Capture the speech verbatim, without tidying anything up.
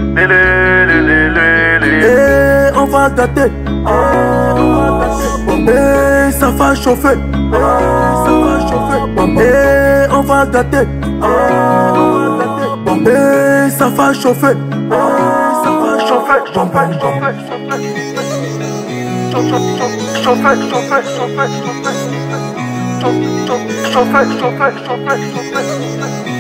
Et on va gâter. Et ça va chauffer. Ça va chauffer. Et on va gâter. Et ça va chauffer. Ça va chauffer. Chauffer, chauffer, chauffer. Chauffer, chauffer, chauffer, chauffer. Chauffer, chauffer, chauffer, chauffer.